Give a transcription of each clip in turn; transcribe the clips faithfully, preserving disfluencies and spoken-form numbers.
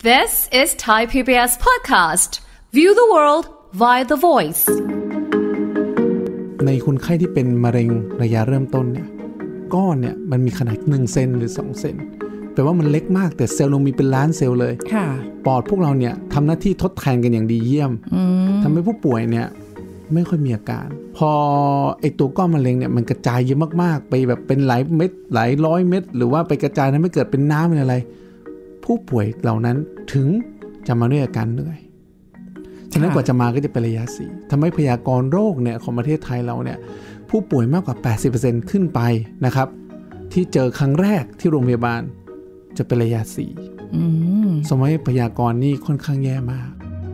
This is Thai พี บี เอส podcast. View the world via the voice. ในคนไข้ที่เป็นมะเร็งระยะเริ่มต้นเนี่ยก้อนเนี่ยมันมีขนาดหนึ่งเซนหรือสองเซนแปลว่ามันเล็กมากแต่เซลล์เรามีเป็นล้านเซลล์เลยปอดพวกเราเนี่ยทำหน้าที่ทดแทนกันอย่างดีเยี่ยมทำให้ผู้ป่วยเนี่ยไม่ค่อยมีอาการพอไอตัวก้อนมะเร็งเนี่ยมันกระจายเยอะมากๆไปแบบเป็นหลายเม็ดหลายร้อยเม็ดหรือว่าไปกระจายนั้นไม่เกิดเป็นน้ำเป็นอะไรผู้ป่วยเหล่านั้นถึงจะมาด้วยอาการเหนื่อยฉะนั้นกว่าจะมาก็จะเป็นระยะสี่ทำให้พยากรณ์โรคเนี่ยของประเทศไทยเราเนี่ยผู้ป่วยมากกว่า แปดสิบเปอร์เซ็นต์ ขึ้นไปนะครับที่เจอครั้งแรกที่โรงพยาบาลจะเป็นระยะสี่สมัยพยากรณ์นี่ค่อนข้างแย่มาก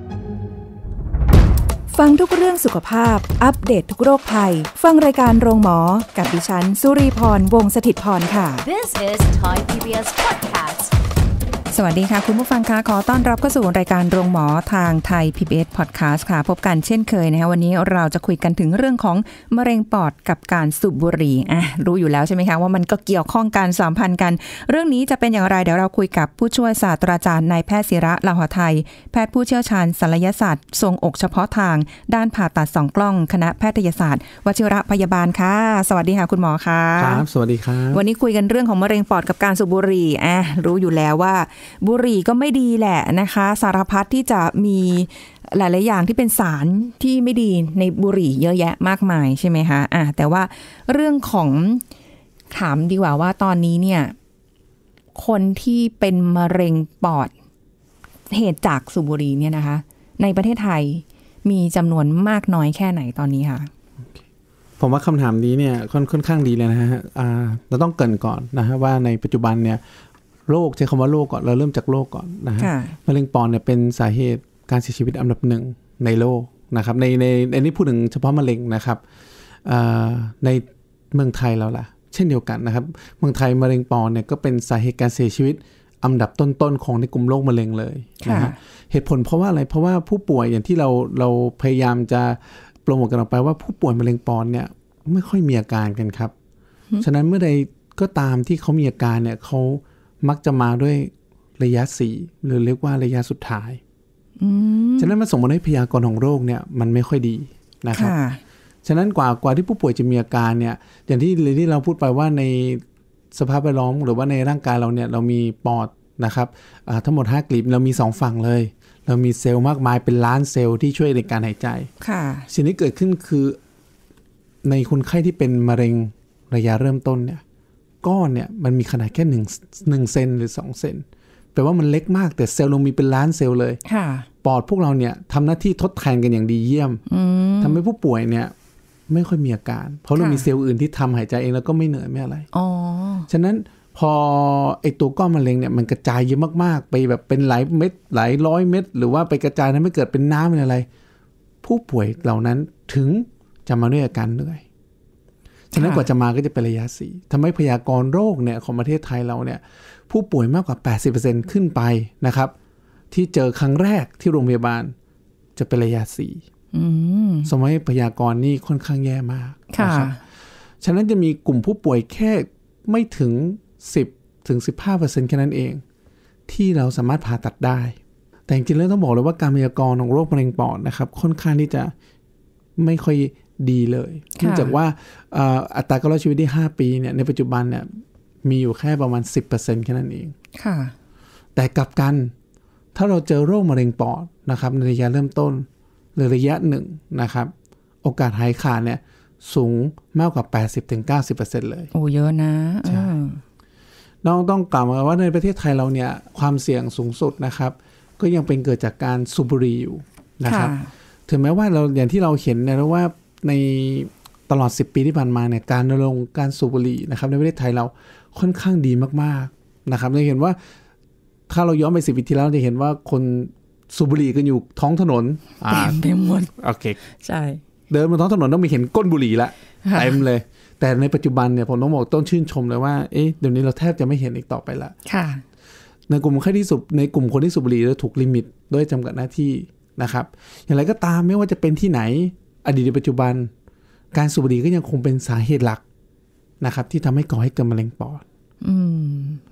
ฟังทุกเรื่องสุขภาพอัปเดต ท, ทุกโรคภัยฟังรายการโรงหมอกับดิฉันสุรีพรวงศ์สถิตย์พรค่ะ This is Thai พี บี เอส podcast. สวัสดีค่ะคุณผู้ฟังคะขอต้อนรับเข้าสู่รายการโรงหมอทางไทย พี บี เอส Podcast ค่ะพบกันเช่นเคยนะคะวันนี้เราจะคุยกันถึงเรื่องของมะเร็งปอดกับการสูบบุหรี่อ่ะรู้อยู่แล้วใช่ไหมคะว่ามันก็เกี่ยวข้องกันสัมพันธ์กันเรื่องนี้จะเป็นอย่างไรเดี๋ยวเราคุยกับผู้ช่วยศาสตราจารย์นายแพทย์ศิระลาหะไทยแพทย์ผู้เชี่ยวชาญศัลยศาสตร์ทรงอกเฉพาะทางด้านผ่าตัดสองกล้องคณะแพทยศาสตร์วชิระพยาบาลค่ะสวัสดีค่ะคุณหมอค่ะครับสวัสดีครับวันนี้คุยกันเรื่องของมะเร็งปอดกับการสูบบุหรี่อ่ะรู้อยู่แล้วว่าบุหรี่ก็ไม่ดีแหละนะคะสารพัดที่จะมีหลายๆอย่างที่เป็นสารที่ไม่ดีในบุหรี่เยอะแยะมากมายใช่ไหมคะอ่ะแต่ว่าเรื่องของถามดีกว่าว่าตอนนี้เนี่ยคนที่เป็นมะเร็งปอดเหตุจากสูบบุหรี่เนี่ยนะคะในประเทศไทยมีจำนวนมากน้อยแค่ไหนตอนนี้คะผมว่าคำถามนี้เนี่ยค่อนข้างดีเลยนะฮะอ่าเราต้องเกริ่นก่อนนะฮะว่าในปัจจุบันเนี่ยโรคใช้คำว่าโรคก่อนเราเริ่มจากโรคก่อนนะฮะมะเร็งปอดเนี่ยเป็นสาเหตุการเสียชีวิตอันดับหนึ่งในโลกนะครับในในในนี้พูดถึงเฉพาะมะเร็งนะครับในเมืองไทยเราล่ะเช่นเดียวกันนะครับเมืองไทยมะเร็งปอดเนี่ยก็เป็นสาเหตุการเสียชีวิตอันดับต้นๆของในกลุ่มโรคมะเร็งเลยนะฮะเหตุผลเพราะว่าอะไรเพราะว่าผู้ป่วยอย่างที่เราเราพยายามจะโปรโมทกันออกไปว่าผู้ป่วยมะเร็งปอดเนี่ยไม่ค่อยมีอาการกันครับฉะนั้นเมื่อใดก็ตามที่เขามีอาการเนี่ยเขามักจะมาด้วยระยะสี่หรือเรียกว่าระยะสุดท้ายฉะนั้นมันส่งผลให้พยากรณ์ของโรคเนี่ยมันไม่ค่อยดีนะครับฉะนั้นกว่ากว่าที่ผู้ป่วยจะมีอาการเนี่ยอย่างที่ที่เราพูดไปว่าในสภาพแวดล้อมหรือว่าในร่างกายเราเนี่ยเรามีปอดนะครับทั้งหมดห้ากลีบเรามีสองฝั่งเลยเรามีเซลล์มากมายเป็นล้านเซลล์ที่ช่วยในการหายใจสิ่งที่เกิดขึ้นคือในคนไข้ที่เป็นมะเร็งระยะเริ่มต้นเนี่ยก้อนเนี่ยมันมีขนาดแค่หนึ่ง หนึ่งเซนหรือสองเซนแปลว่ามันเล็กมากแต่เซลล์เรามีเป็นล้านเซลล์เลยปอดพวกเราเนี่ยทำหน้าที่ทดแทนกันอย่างดีเยี่ยมทำให้ผู้ป่วยเนี่ยไม่ค่อยมีอาการเพราะเรามีเซลล์อื่นที่ทำหายใจเองแล้วก็ไม่เหนื่อยไม่อะไรฉะนั้นพอไอตัวก้อนมะเร็งเนี่ยมันกระจายเยอะมากๆไปแบบเป็นหลายเม็ดหลายร้อยเม็ดหรือว่าไปกระจายนั้นไม่เกิดเป็นน้ำเป็นอะไรผู้ป่วยเหล่านั้นถึงจะมาด้วยอาการเหนื่อยฉะนั้นกว่าจะมาก็จะเป็นระยะสี่ทำให้พยากรณ์โรคเนี่ยของประเทศไทยเราเนี่ยผู้ป่วยมากกว่า แปดสิบเปอร์เซ็นต์ ขึ้นไปนะครับที่เจอครั้งแรกที่โรงพยาบาลจะเป็นระยะสี่สมัยพยากรณ์นี่ค่อนข้างแย่มากนะครับฉะนั้นจะมีกลุ่มผู้ป่วยแค่ไม่ถึง สิบถึงสิบห้าเปอร์เซ็นต์ แค่นั้นเองที่เราสามารถผ่าตัดได้แต่จริงๆแล้วต้องบอกเลยว่าการพยากรณ์ของโรคมะเร็งปอดนะครับค่อนข้างที่จะไม่ค่อยดีเลยเนื่องจากว่าอัตราการรอดชีวิตที่ห้าปีเนี่ยในปัจจุบันเนี่ยมีอยู่แค่ประมาณ สิบเปอร์เซ็นต์ แค่นั้นเองแต่กลับกันถ้าเราเจอโรคมะเร็งปอดนะครับในระยะเริ่มต้นหรือระยะหนึ่งนะครับโอกาสหายขาดเนี่ยสูงมากกว่า แปดสิบถึงเก้าสิบเปอร์เซ็นต์ เลยโอ้เยอะนะใช่น้องต้องกล่าวว่าในประเทศไทยเราเนี่ยความเสี่ยงสูงสุดนะครับก็ยังเป็นเกิดจากการสูบบุหรี่อยู่นะครับถึงแม้ว่าเราอย่างที่เราเห็นนะว่าในตลอดสิบปีที่ผ่านมาเนี่ยการรณรงค์การสูบบุหรี่นะครับในประเทศไทยเราค่อนข้างดีมากๆนะครับเราเห็นว่าถ้าเราย้อนไปสิบปีที่แล้วจะเห็นว่าคนสูบบุหรี่กันอยู่ท้องถนนเต็มไปหมดโอเคใช่เดินบนท้องถนนต้องมีเห็นก้นบุหรี่ละเต็มเลยแต่ในปัจจุบันเนี่ยผมต้องบอกต้นชื่นชมเลยว่าเอ๊ะเดี๋ยวนี้เราแทบจะไม่เห็นอีกต่อไปละในกลุ่มคนที่สูบในกลุ่มคนที่สูบบุหรี่จะถูกลิมิตด้วยจำกัดหน้าที่นะครับอย่างไรก็ตามไม่ว่าจะเป็นที่ไหนอดีตปัจจุบันการสูบบุหรี่ก็ยังคงเป็นสาเหตุหลักนะครับที่ทำให้ก่อให้เกิดมะเร็งปอด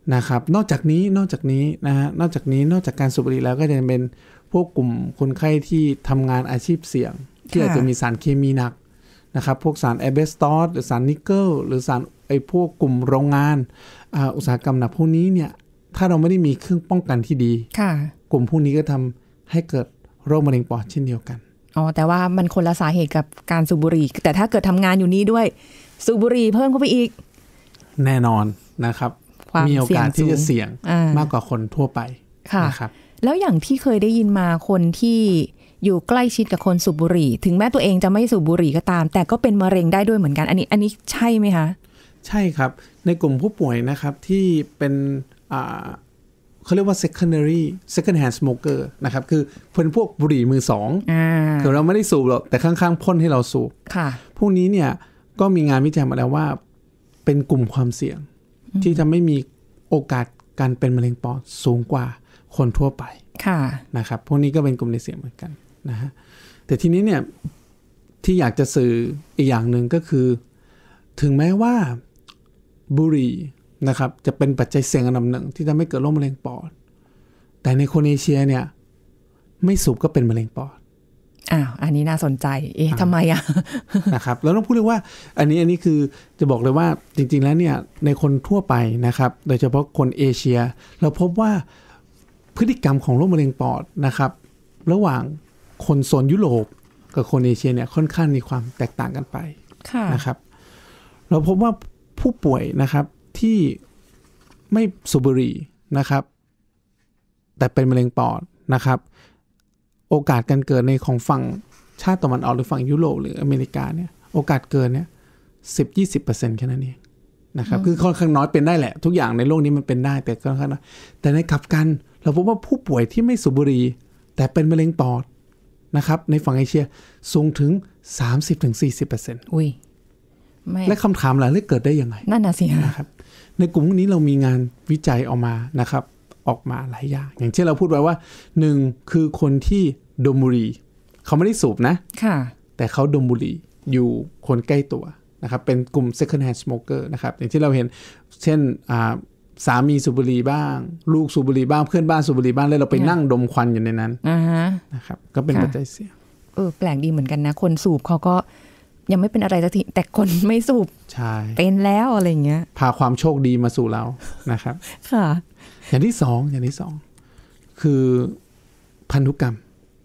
นะครับนอกจากนี้นอกจากนี้นะฮะนอกจากนี้นอกจากการสูบบุหรี่แล้วก็จะเป็นพวกกลุ่มคนไข้ที่ทำงานอาชีพเสี่ยงที่อาจจะมีสารเคมีหนักนะครับพวกสารแอสเบสตอสหรือสารนิกเกิลหรือสารไอ้พวกกลุ่มโรงงานอ่าอุตสาหกรรมหนักพวกนี้เนี่ยถ้าเราไม่ได้มีเครื่องป้องกันที่ดีกลุ่มพวกนี้ก็ทำให้เกิดโรคมะเร็งปอดเช่นเดียวกันอ๋อแต่ว่ามันคนละสาเหตุกับการสูบบุหรี่แต่ถ้าเกิดทำงานอยู่นี้ด้วยสูบบุหรี่เพิ่มเข้าไปอีกแน่นอนนะครับมีโอกาสที่จะเสี่ยงมากกว่าคนทั่วไปนะครับแล้วอย่างที่เคยได้ยินมาคนที่อยู่ใกล้ชิดกับคนสูบบุหรี่ถึงแม้ตัวเองจะไม่สูบบุหรี่ก็ตามแต่ก็เป็นมะเร็งได้ด้วยเหมือนกันอันนี้อันนี้ใช่ไหมคะใช่ครับในกลุ่มผู้ป่วยนะครับที่เป็นอ่าเขาเรียกว่า secondary second hand smoker นะครับคือเป็นพวกบุหรี่มือสองคือเราไม่ได้สูบหรอกแต่ข้างๆพ่นให้เราสูบพวกนี้เนี่ยก็มีงานวิจัยมาแล้วว่าเป็นกลุ่มความเสี่ยงที่จะไม่มีโอกาสการเป็นมะเร็งปอดสูงกว่าคนทั่วไปนะครับพวกนี้ก็เป็นกลุ่มในเสี่ยงเหมือนกันนะฮะแต่ทีนี้เนี่ยที่อยากจะสื่ออีกอย่างหนึ่งก็คือถึงแม้ว่าบุหรี่นะครับจะเป็นปัจจัยเสี่ยงอันดับหนึ่งที่ทำให้เกิดโรคมะเร็งปอดแต่ในคนเอเชียเนี่ยไม่สูบก็เป็นมะเร็งปอดอ้าวอันนี้น่าสนใจเอ๊ะทำไมอ่ะนะครับแล้วต้องพูดเลยว่าอันนี้อันนี้คือจะบอกเลยว่าจริงๆแล้วเนี่ยในคนทั่วไปนะครับโดยเฉพาะคนเอเชียเราพบว่าพฤติกรรมของโรคมะเร็งปอดนะครับระหว่างคนโซนยุโรปกับคนเอเชียเนี่ยค่อนข้างมีความแตกต่างกันไปนะครับเราพบว่าผู้ป่วยนะครับที่ไม่สูบบุหรี่นะครับแต่เป็นมะเร็งปอดนะครับโอกาสการเกิดในของฝั่งชาติตะวันออกหรือฝั่งยุโรปหรืออเมริกาเนี่ยโอกาสเกิดเนี่ย สิบถึงยี่สิบเปอร์เซ็นต์ แค่นั้นเองนะครับคือค่อนข้างน้อยเป็นได้แหละทุกอย่างในโลกนี้มันเป็นได้แต่ค่อนข้างน้อยแต่ในกลับกันเราพบว่าผู้ป่วยที่ไม่สูบบุหรี่แต่เป็นมะเร็งปอดนะครับในฝั่งเอเชียสูงถึง สามสิบถึงสี่สิบเปอร์เซ็นต์อุ้ยและคำถามหลายเรื่องเกิดได้ยังไงนั่นน่ะสินะครับในกลุ่มนี้เรามีงานวิจัยออกมานะครับออกมาหลายอย่างอย่างเช่นเราพูดไว้ว่าหนึ่งคือคนที่ดมบุหรี่เขาไม่ได้สูบนะค่ะแต่เขาดมบุหรี่อยู่คนใกล้ตัวนะครับเป็นกลุ่ม second hand smoker นะครับอย่างที่เราเห็นเช่นสามีสูบบุหรี่บ้างลูกสูบบุหรี่บ้างเพื่อนบ้านสูบบุหรี่บ้างแล้วเราไปนั่งดมควันอยู่ในนั้นนะครับก็เป็นปัจจัยเสี่ยงเออแปลกดีเหมือนกันนะคนสูบเขาก็ยังไม่เป็นอะไรสักทีแต่คนไม่สูบใช่เป็นแล้วอะไรเงี้ยพาความโชคดีมาสู่เรานะครับค่ะอย่างที่สองอย่างที่สองคือพันธุกรรม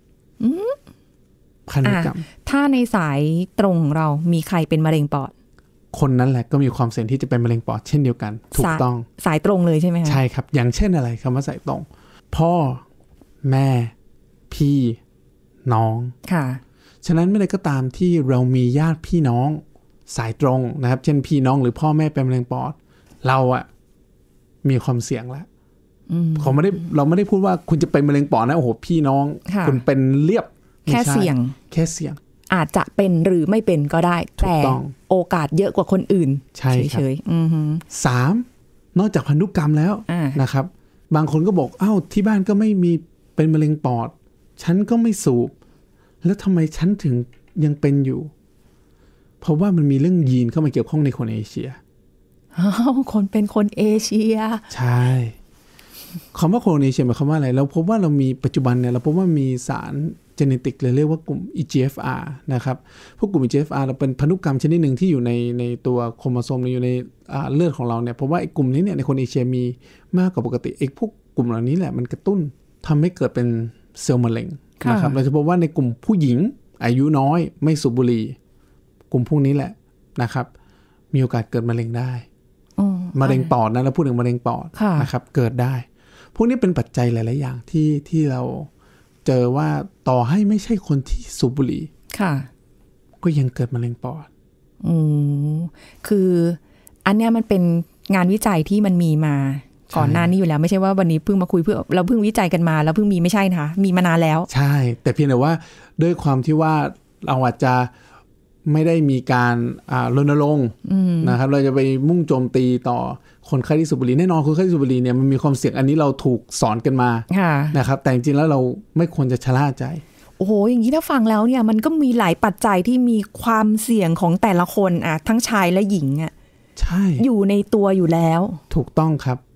พันธุกรรมถ้าในสายตรงเรามีใครเป็นมะเร็งปอดคนนั้นแหละก็มีความเสี่ยงที่จะเป็นมะเร็งปอดเช่นเดียวกันถูกต้องสายตรงเลยใช่ไหมคะใช่ครับอย่างเช่นอะไรคำว่าสายตรงพ่อแม่พี่น้องค่ะฉะนั้นเมื่อใดก็ตามที่เรามีญาติพี่น้องสายตรงนะครับเช่นพี่น้องหรือพ่อแม่เป็นมะเร็งปอดเราอะมีความเสี่ยงแล้วเขาไม่ได้เราไม่ได้พูดว่าคุณจะเป็นมะเร็งปอดนะโอ้โหพี่น้องคุณเป็นเรียบแค่เสี่ยงแค่เสี่ยงอาจจะเป็นหรือไม่เป็นก็ได้แต่โอกาสเยอะกว่าคนอื่นใช่ครับเฉยๆสามนอกจากพันธุกรรมแล้วนะครับบางคนก็บอกอ้าวที่บ้านก็ไม่มีเป็นมะเร็งปอดฉันก็ไม่สูบแล้วทำไมฉันถึงยังเป็นอยู่เพราะว่ามันมีเรื่องยีนเข้ามาเกี่ยวข้องในคนเอเชียอ้าวคนเป็นคนเอเชียใช่คำว่าคนเอเชียหมายความว่าอะไรเราพบว่าเรามีปัจจุบันเนี่ยเราพบว่ามีสารเจเนติกเลยเรียกว่ากลุ่ม อี จี เอฟ อาร์ นะครับพวกกลุ่ม อี จี เอฟ อาร์ เราเป็นพันธุกรรมชนิดหนึ่งที่อยู่ในในตัวโครโมโซมอยู่ในเลือดของเราเนี่ยเพราะว่าไอ้กลุ่มนี้เนี่ยในคนเอเชียมีมากกว่าปกติไอ้พวกกลุ่มเหล่านี้แหละมันกระตุ้นทำให้เกิดเป็นเซลล์มะเร็งนะครับเราจะพบว่าในกลุ่มผู้หญิงอายุน้อยไม่สูบบุหรี่กลุ่มพวกนี้แหละนะครับมีโอกาสเกิดมะเร็งได้มะเร็งปอดนะเราพูดถึงมะเร็งปอดนะครับเกิดได้พวกนี้เป็นปัจจัยหลายๆอย่างที่ที่เราเจอว่าต่อให้ไม่ใช่คนที่สูบบุหรี่ก็ยังเกิดมะเร็งปอดอืมคืออันเนี้ยมันเป็นงานวิจัยที่มันมีมาก่อนหน้านี้อยู่แล้วไม่ใช่ว่าวันนี้เพิ่งมาคุยเพื่อเราเพิ่งวิจัยกันมาแล้วเพิ่งมีไม่ใช่นะคะมีมานานแล้วใช่แต่เพียงแต่ว่าด้วยความที่ว่าเราอาจจะไม่ได้มีการรณรงค์นะครับเราจะไปมุ่งโจมตีต่อคนไข้ที่สูบบุหรี่แน่นอนคนไข้ที่สูบบุหรี่เนี่ยมันมีความเสี่ยงอันนี้เราถูกสอนกันมานะครับแต่จริงๆแล้วเราไม่ควรจะชะล่าใจโอ้โหอย่างนี้ถ้าฟังแล้วเนี่ยมันก็มีหลายปัจจัยที่มีความเสี่ยงของแต่ละคนอ่ะทั้งชายและหญิงอ่ะใช่อยู่ในตัวอยู่แล้วถูกต้องครับ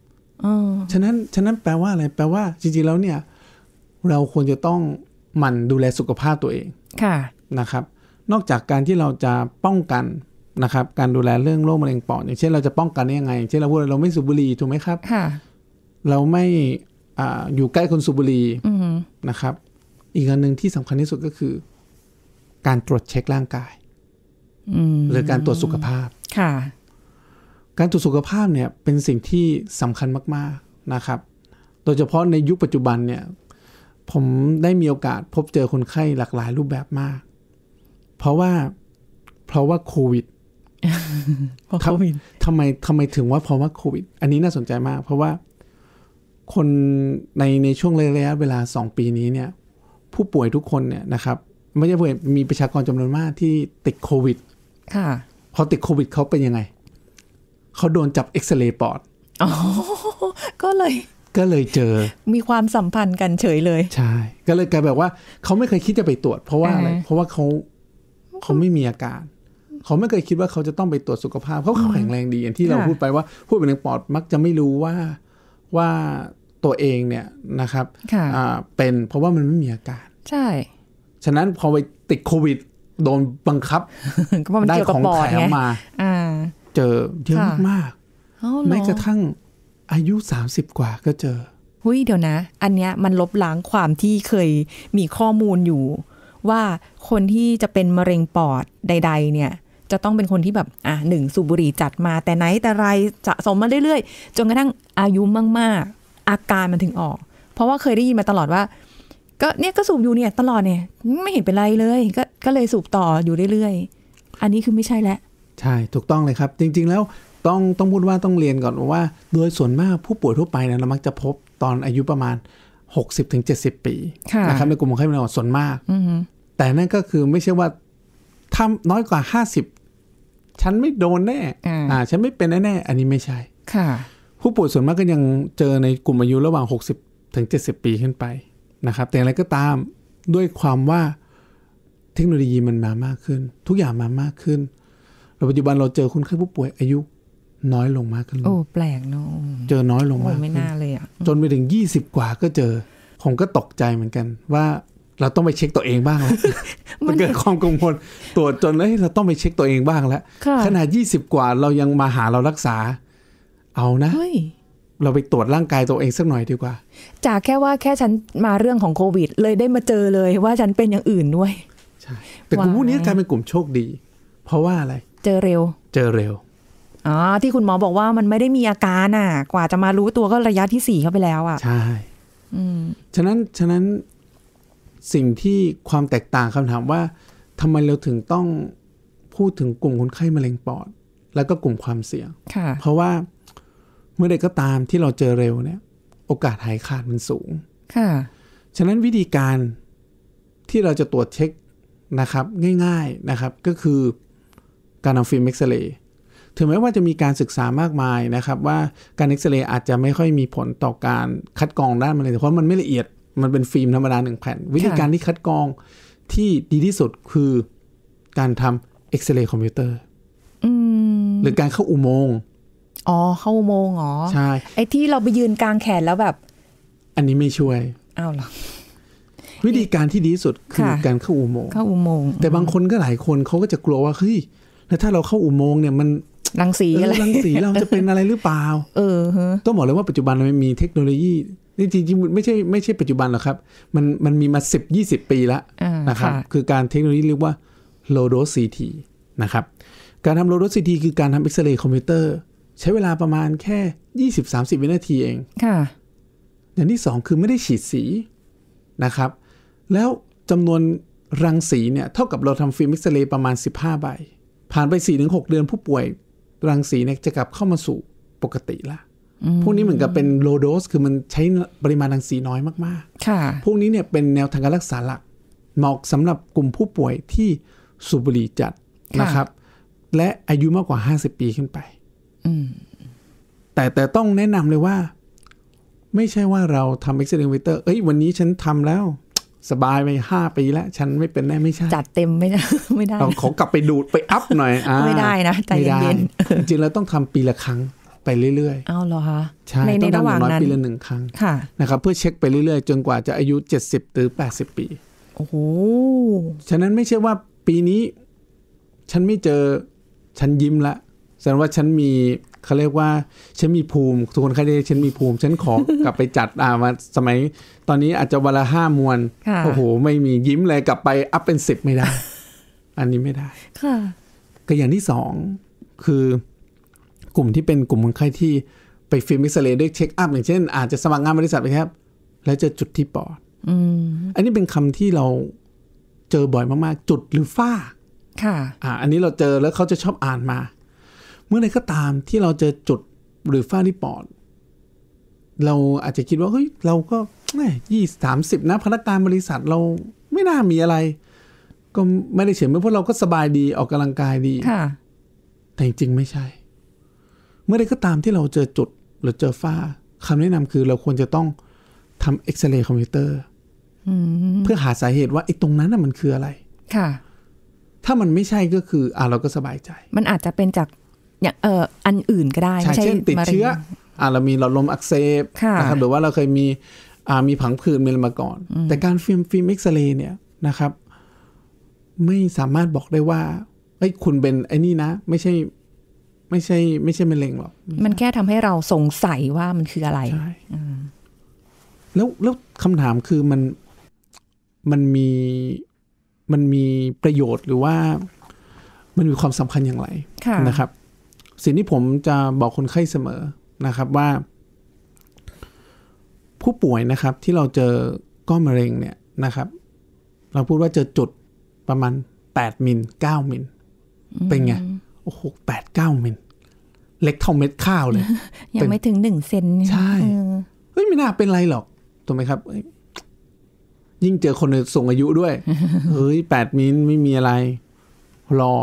ฉะนั้นฉะนั้นแปลว่าอะไรแปลว่าจริงๆแล้วเนี่ยเราควรจะต้องหมั่นดูแลสุขภาพตัวเองค่ะนะครับนอกจากการที่เราจะป้องกันนะครับการดูแลเรื่องโรคมะเร็งปอดอย่างเช่นเราจะป้องกันได้ยังไงอย่างเช่นเราพูดเราไม่สูบบุหรี่ถูกไหมครับค่ะเราไม่อ่าอยู่ใกล้คนสูบบุหรี่นะครับอีกอันนึงที่สำคัญที่สุดก็คือการตรวจเช็คร่างกายหรือการตรวจสุขภาพค่ะการตรวจสุขภาพเนี่ยเป็นสิ่งที่สำคัญมากๆนะครับโดยเฉพาะในยุคปัจจุบันเนี่ยผมได้มีโอกาสพบเจอคนไข้หลากหลายรูปแบบมากเพราะว่าเพราะว่าโควิดทำทำไมทำไมถึงว่าเพราะว่าโควิดอันนี้น่าสนใจมากเพราะว่าคนในในช่วงระยะเวลาสองปีนี้เนี่ยผู้ป่วยทุกคนเนี่ยนะครับไม่ใช่ผู้ป่วยมีประชากรจำนวนมากที่ติดโควิดค่ะพอติดโควิดเขาเป็นยังไงเขาโดนจับเอ็กซเรย์ปอดอ๋อก็เลยก็เลยเจอมีความสัมพันธ์กันเฉยเลยใช่ก็เลยกลายแบบว่าเขาไม่เคยคิดจะไปตรวจเพราะว่าอะไรเพราะว่าเขาเขาไม่มีอาการเขาไม่เคยคิดว่าเขาจะต้องไปตรวจสุขภาพเขาแข็งแรงดีอย่างที่เราพูดไปว่าผู้เป็นมะเร็งปอดมักจะไม่รู้ว่าว่าตัวเองเนี่ยนะครับเป็นเพราะว่ามันไม่มีอาการใช่ฉะนั้นพอไปติดโควิดโดนบังคับได้ของแถมมาเจอเยอะมากๆแม้กระทั่งอายุสามสิบกว่าก็เจอหุยเดี๋ยวนะอันเนี้ยมันลบล้างความที่เคยมีข้อมูลอยู่ว่าคนที่จะเป็นมะเร็งปอดใดๆเนี่ยจะต้องเป็นคนที่แบบอ่ะหนึ่งสูบบุหรี่จัดมาแต่ไหนแต่ไรสะสมมาเรื่อยๆจนกระทั่งอายุมากๆอาการมันถึงออกเพราะว่าเคยได้ยินมาตลอดว่าก็เนี่ยก็สูบอยู่เนี่ยตลอดเนี่ยไม่เห็นเป็นไรเลยก็ก็เลยสูบต่ออยู่เรื่อยๆอันนี้คือไม่ใช่แล้วใช่ถูกต้องเลยครับจริงๆแล้วต้องต้องพูดว่าต้องเรียนก่อนว่าโดยส่วนมากผู้ป่วยทั่วไปนะเรามักจะพบตอนอายุประมาณ หกสิบถึงเจ็ดสิบ ปีนะครับในกลุ่มคนไข้มะเร็งปอดส่วนมากแต่นั่นก็คือไม่ใช่ว่าถ้าน้อยกว่าห้าสิบฉันไม่โดนแน่อ่าฉันไม่เป็นแน่ๆอันนี้ไม่ใช่ค่ะผู้ป่วยส่วนมากก็ยังเจอในกลุ่มอายุระหว่างหกสิบถึงเจ็ดสิบปีขึ้นไปนะครับแต่อะไรก็ตามด้วยความว่าเทคโนโลยีมันมามากขึ้นทุกอย่างมามากขึ้นปัจจุบันเราเจอคนไข้ผู้ป่วยอายุน้อยลงมากขึ้นโอ้แปลกเนาะเจอน้อยลงมากไม่น่าเลยอ่ะจนไปถึงยี่สิบกว่าก็เจอผมก็ตกใจเหมือนกันว่าเราต้องไปเช็คตัวเองบ้างแล้วมันเกิดความกังวลตรวจจนเฮ้ยเราต้องไปเช็คตัวเองบ้างแล้วขนาดยี่สิบกว่าเรายังมาหาเรารักษาเอานะเราไปตรวจร่างกายตัวเองสักหน่อยดีกว่าจากแค่ว่าแค่ฉันมาเรื่องของโควิดเลยได้มาเจอเลยว่าฉันเป็นอย่างอื่นด้วยใช่แต่กลุ่มพวกนี้กลายเป็นกลุ่มโชคดีเพราะว่าอะไรเจอเร็วเจอเร็วอ๋อที่คุณหมอบอกว่ามันไม่ได้มีอาการอ่ะกว่าจะมารู้ตัวก็ระยะที่สี่เข้าไปแล้วอ่ะใช่ฉะนั้นฉะนั้นสิ่งที่ความแตกต่างคำถามว่าทำไมเราถึงต้องพูดถึงกลุ่มคนไข้มะเร็งปอดแล้วก็กลุ่มความเสี่ยงเพราะว่าเมื่อใดก็ตามที่เราเจอเร็วเนี่ยโอกาสหายขาดมันสูงค่ะฉะนั้นวิธีการที่เราจะตรวจเช็คนะครับง่ายๆนะครับก็คือการเอาฟิล์มเอ็กซเรย์ถึงแม้ว่าจะมีการศึกษามากมายนะครับว่าการเอ็กซเรย์อาจจะไม่ค่อยมีผลต่อการคัดกรองด้านมะเร็งเพราะมันไม่ละเอียดมันเป็นฟิล์มธรรมดาหนึ่งแผ่นวิธีการที่คัดกรองที่ดีที่สุดคือการทำเอ็กซเรย์คอมพิวเตอร์หรือการเข้าอุโมงค์อ๋อเข้าอุโมงค์อ๋อใช่ไอ้ที่เราไปยืนกลางแขนแล้วแบบอันนี้ไม่ช่วยอ้าวเหรอวิธีการที่ดีที่สุดคือการเข้าอุโมงค์เข้าอุโมงค์แต่บางคนก็หลายคนเขาก็จะกลัวว่าเฮ้ยแล้วถ้าเราเข้าอุโมงค์เนี่ยมันรังสีอะไรรังสีเราจะเป็นอะไรหรือเปล่าเออต้องบอกเลยว่าปัจจุบันมันมีเทคโนโลยีนี่จริงๆไม่ใช่ไม่ใช่ปัจจุบันหรอกครับมันมันมีมา สิบ ยี่สิบ ปีแล้วนะครับคือการเทคโนโลยีเรียกว่า low dose ซี ที นะครับการทำ low dose ซี ที คือการทำเอ็กซเรย์คอมพิวเตอร์ใช้เวลาประมาณแค่ ยี่สิบถึงสามสิบ วินาทีเองค่ะอย่างที่สองคือไม่ได้ฉีดสีนะครับแล้วจำนวนรังสีเนี่ยเท่ากับเราทำฟิล์มเอ็กซเรย์ประมาณสิบห้าใบผ่านไป สี่ถึงหก เดือนผู้ป่วยรังสีเนี่ยจะกลับเข้ามาสู่ปกติละพวกนี้เหมือนกับเป็น low dose คือมันใช้ปริมาณรังสีน้อยมากๆค่ะพวกนี้เนี่ยเป็นแนวทางการรักษาหลักเหมาะสำหรับกลุ่มผู้ป่วยที่สูบบุหรี่จัดนะครับและอายุมากกว่าห้าสิบปีขึ้นไปแต่แต่ต้องแนะนำเลยว่าไม่ใช่ว่าเราทำ X-ray Monitor เอ้ยวันนี้ฉันทำแล้วสบายไปห้าปีแล้วฉันไม่เป็นแน่ไม่ใช่จัดเต็มไม่ได้ไม่ได้เราขอกลับไปดูดไปอัพหน่อยไม่ได้นะใจเย็นๆจริงๆเราต้องทำปีละครั้งไปเรื่อยๆอ้าวเหรอคะใช่ในระหว่างนั้นปีละหนึ่งครั้งนะครับเพื่อเช็คไปเรื่อยๆจนกว่าจะอายุเจ็ดสิบหรือแปดสิบปีโอ้โหฉะนั้นไม่ใช่ว่าปีนี้ฉันไม่เจอฉันยิ้มละแสดงว่าฉันมีเขาเรียกว่าฉันมีภูมิทุกคนใครได้ฉันมีภูมิฉันขอกลับไปจัดอ่ามาสมัยตอนนี้อาจจะวันละห้ามวนโอ้โหไม่มียิ้มเลยกลับไปอัพเป็นสิบไม่ได้ อันนี้ไม่ได้ค่ะก็อย่างที่สองคือกลุ่มที่เป็นกลุ่มคนไข้ที่ไปฟิล์มเอ็กซเรย์ด้วยเช็คอัพอย่างเช่นอาจจะสมัครงานบริษัทไปครับแล้วเจอจุดที่ปอดอืมอันนี้เป็นคำที่เราเจอบ่อยมากๆจุดหรือฝ้าค่ะอ่าอันนี้เราเจอแล้วเขาจะชอบอ่านมาเมื่อใดก็ตามที่เราเจอจุดหรือฝ้าที่ปอดเราอาจจะคิดว่าเฮ้ยเราก็ยี่สามสิบนะพนักงานบริษัทเราไม่น่ามีอะไรก็ไม่ได้เฉยเพราะเราก็สบายดีออกกำลังกายดีค่ะแต่จริงๆไม่ใช่เมื่อใดก็ตามที่เราเจอจุดหรือเจอฝ้าคำแนะนำคือเราควรจะต้องทำเอ็กซเรย์คอมพิวเตอร์เพื่อหาสาเหตุว่าไอ้ตรงนั้นน่ะมันคืออะไรค่ะถ้ามันไม่ใช่ก็คืออ่าเราก็สบายใจมันอาจจะเป็นจากอย่างเอ่ออันอื่นก็ได้ใช่เช่นติดเชื้ออ่าเรามีหลอดลมอักเสบนะครับหรือว่าเราเคยมีอ่ามีผังผืดมีอะไรมาก่อนแต่การฟิล์มฟิล์มเอ็กซเรย์เนี่ยนะครับไม่สามารถบอกได้ว่าเอ้ยคุณเป็นไอ้นี่นะไม่ใช่ไม่ใช่ไม่ใช่มะเร็งหรอกมันแค่ทำให้เราสงสัยว่ามันคืออะไรใช่แล้วแล้วคำถามคือมันมันมีมันมีประโยชน์หรือว่ามันมีความสำคัญอย่างไรนะครับสิ่งที่ผมจะบอกคนไข้เสมอนะครับว่าผู้ป่วยนะครับที่เราเจอก้อนมะเร็งเนี่ยนะครับเราพูดว่าเจอจุดประมาณแปดมิลเก้ามิลเป็นไงโอ้โหแปดเก้ามิลเล็กเท่าเม็ดข้าวเลยยังไม่ถึงหนึ่งเซนใช่เฮ้ยไม่น่าเป็นไรหรอกถูกไหมครับยิ่งเจอคนสูงอายุด้วยเฮ้ยแปดมิลไม่มีอะไรรอ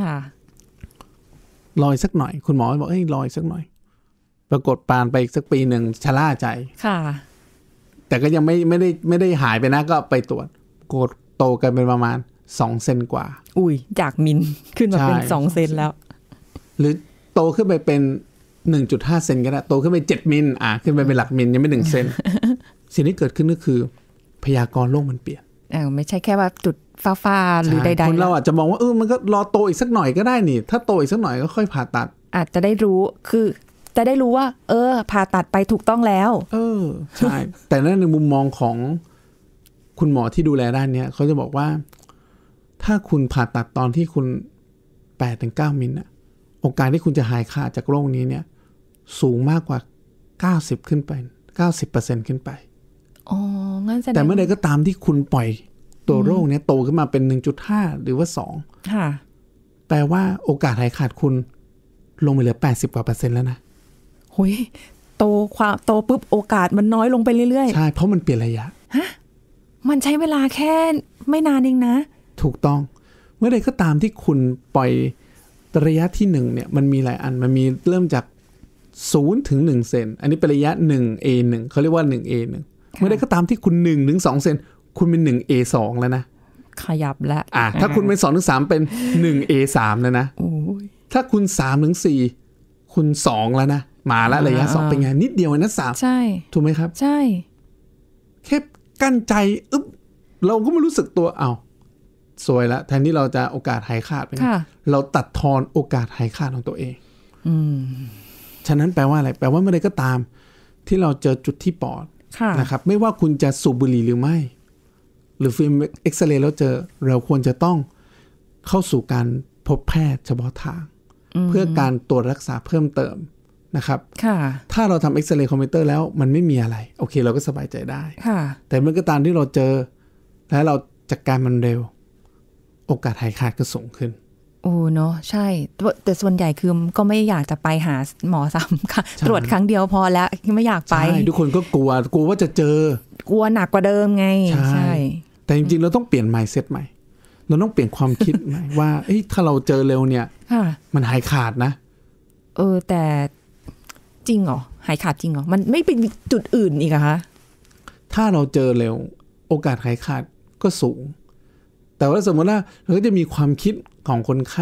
รอสักหน่อยคุณหมอบอกเอ้ยรอสักหน่อยปรากฏปานไปอีกสักปีหนึ่งชะล่าใจค่ะแต่ก็ยังไม่ไม่ได้ไม่ได้หายไปนะก็ไปตรวจโกดโตกันเป็นประมาณสองเซนกว่าอุ้ยจากมิลขึ้นมาเป็นสองเซนแล้วหรือโตขึ้นไปเป็น หนึ่งจุดห้า เซนก็ได้โตขึ้นไปเจ็ดมิลอ่ะขึ้นไปเป็นหลักมิลยังไม่หนึ่งเซนสิ่งที่เกิดขึ้นก็คือพยากรณ์โรคมันเปลี่ยนเออไม่ใช่แค่ว่าจุดฟ้าๆหรือใดๆคนเราอาจจะมองว่าเออมันก็รอโตอีกสักหน่อยก็ได้นี่ถ้าโตอีกสักหน่อยก็ค่อยผ่าตัดอาจจะได้รู้คือจะได้รู้ว่าเออผ่าตัดไปถูกต้องแล้วเออใช่แต่ในมุมมองของคุณหมอที่ดูแลด้านนี้เขาจะบอกว่าถ้าคุณผ่าตัดตอนที่คุณ แปดถึงเก้า มิลน่ะโอกาสที่คุณจะหายขาดจากโรคนี้เนี่ยสูงมากกว่าเก้าสิบขึ้นไป เก้าสิบเปอร์เซ็นต์ ขึ้นไปอ๋องั้นแสดงแต่เมื่อใดก็ตามที่คุณปล่อยตัวโรคเนี้ยโตขึ้นมาเป็น หนึ่งจุดห้า หรือว่าสองค่ะแปลว่าโอกาสหายขาดคุณลงไปเหลือแปดสิบกว่าเปอร์เซ็นต์แล้วนะหุยโตความโตปุ๊บโอกาสมันน้อยลงไปเรื่อยๆใช่เพราะมันเปลี่ยนระยะฮะมันใช้เวลาแค่ไม่นานเองนะถูกต้องเมื่อใดก็ตามที่คุณปล่อยระยะที่หนึ่งเนี่ยมันมีหลายอันมันมีเริ่มจากศูนย์ถึงหนึ่งเซนอันนี้เป็นระยะ หนึ่ง เอ หนึ่ง เขาเรียกว่า หนึ่ง เอ หนึ่ง เมื่อใดก็ตามที่คุณหนึ่งถึงสองเซนคุณเป็น หนึ่ง เอ สอง แล้วนะขยับแล้วอ่ะถ้าคุณเป็นสองถึงสามเป็น หนึ่ง เอ สาม แล้วนะโอ้ยถ้าคุณสามถึงสี่คุณสองแล้วนะมาแล้วระยะสองเป็นไงนิดเดียวนะสามใช่ถูกไหมครับใช่แค่กั้นใจอึ๊บเราก็ไม่รู้สึกตัวเอาสวยแล้วแทนที่เราจะโอกาสหายขาดไปเราตัดทอนโอกาสหายขาดของตัวเองอืมฉะนั้นแปลว่าอะไรแปลว่าเมื่อใดก็ตามที่เราเจอจุดที่ปอดนะครับไม่ว่าคุณจะสูบบุหรี่หรือไม่หรือฟิล์มเอ็กซเรย์แล้วเจอเราควรจะต้องเข้าสู่การพบแพทย์เฉพาะทางเพื่อการตรวจรักษาเพิ่มเติมนะครับถ้าเราทำเอ็กซเรย์คอมพิวเตอร์แล้วมันไม่มีอะไรโอเคเราก็สบายใจได้แต่เมื่อก็ตามที่เราเจอแล้วเราจัดการมันเร็วโอกาสหายขาดก็สูงขึ้นโอ้เนาะใช่แต่ส่วนใหญ่คือก็ไม่อยากจะไปหาหมอซ้ำค่ะตรวจครั้งเดียวพอแล้วไม่อยากไปใช่ทุกคนก็กลัวกลัวว่าจะเจอกลัวหนักกว่าเดิมไงใช่แต่จริงๆเราต้องเปลี่ยน mindset ใหม่เราต้องเปลี่ยนความคิดใหม่ว่าเอ้ยถ้าเราเจอเร็วเนี่ยมันหายขาดนะเออแต่จริงเหรอหายขาดจริงเหรอมันไม่เป็นจุดอื่นอีกอะคะถ้าเราเจอเร็วโอกาสหายขาดก็สูงแต่ว่าสมมติว่าเราก็จะมีความคิดของคนไข้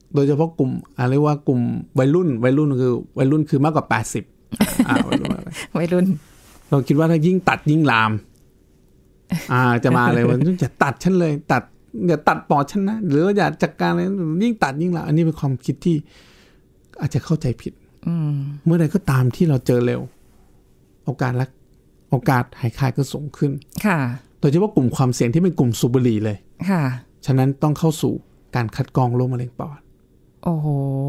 โดยเฉพาะกลุ่มเรียกว่ากลุ่มวัยรุ่นวัยรุ่นคือวัยรุ่นคือมากกว่าแปดสิบอ่าวัยรุ่นวัยรุ่นเราคิดว่าถ้ายิ่งตัดยิ่งลามอ่าจะมาเลยว่าจะตัดฉันเลยตัดอย่าตัดปอดฉันนะหรือว่าอย่าจัดการอะไรยิ่งตัดยิ่งลามอันนี้เป็นความคิดที่อาจจะเข้าใจผิดเมื่อใดก็ตามที่เราเจอเร็วโอกาสละโอกาสหายขาดก็สูงขึ้นค่ะโดยเฉพาะกลุ่มความเสี่ยงที่เป็นกลุ่มสูบบุหรี่เลยค่ะฉะนั้นต้องเข้าสู่การคัดกรองโรคมะเร็งปอดโอ้โห